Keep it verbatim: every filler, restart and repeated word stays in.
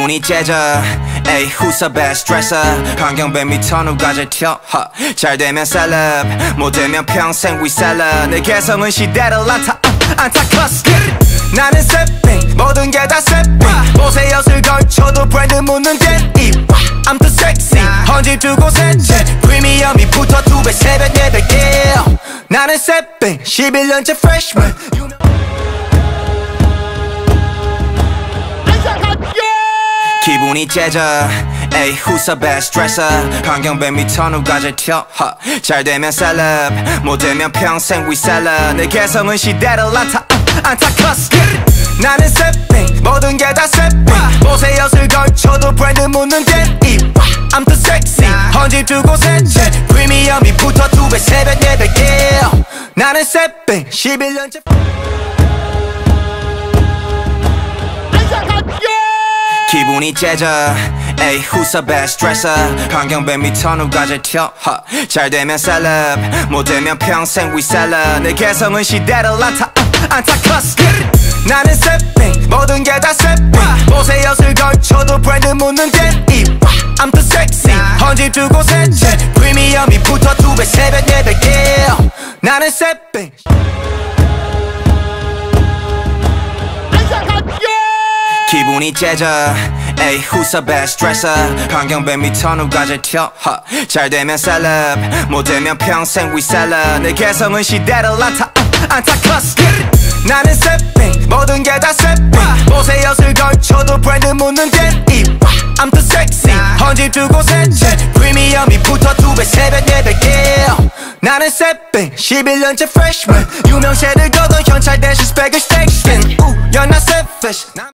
기분이 째져 에이 who's a best dresser 환경 백 미터 누가 제일 튀어 잘 되면 셀럽 못 되면 평생 we sell 내 개성은 시대를 안타 안타커스 나는 새삥 모든 게 다 새삥 옷에 엿을 걸쳐도 브랜드 묻는 댄입 I'm too sexy 헌집 두 곳에 채 프리미엄이 붙어 두 배 세 배 네 배 yeah. 나는 새삥 십일 년째 freshman 기분이 째져 에이 who's a best dresser 환경 백 미터 누가 제일 튀어 잘 되면 셀럽 못 되면 평생 we sell 내 개성은 시대를 안타 안타커스 나는 새삥 모든 게 다 새삥 옷에 엿을 걸쳐도 브랜드 묻는 댄입 I'm too sexy 헌집 두 곳에 채 프리미엄이 붙어 두 배 세 배 네 배 yeah. 나는 새삥 십일 년째 기분이 째져 에이 who's a best dresser 환경 백 미터 누가 제일 튀어 잘 되면 셀럽 못 되면 평생 we sell 내 개성은 시대를 안타 안타커스 나는 새삥 모든 게 다 새삥 옷에 엿을 걸쳐도 브랜드 묻는 댄입 I'm too sexy 헌집 두 곳에 채 프리미엄이 붙어 두 배 세 배 네 배 yeah. 나는 새삥 기분이 째져 에이 who's a best dresser 환경 백 미터 누가 제일 튀어 잘 되면 셀럽 못 되면 평생 we sell 내 개성은 시대를 안타 안타커스 나는 새삥 모든 게 다 새삥 옷에 엿을 걸쳐도 브랜드 묻는 댄입 I'm too sexy 헌집 두 곳에 채 프리미엄이 붙어 두 배 세 배 네 배 yeah. 나는 새삥 십일 년째 freshman 유명세를 거둔 현찰 대신 스펙을 스택신 You're not selfish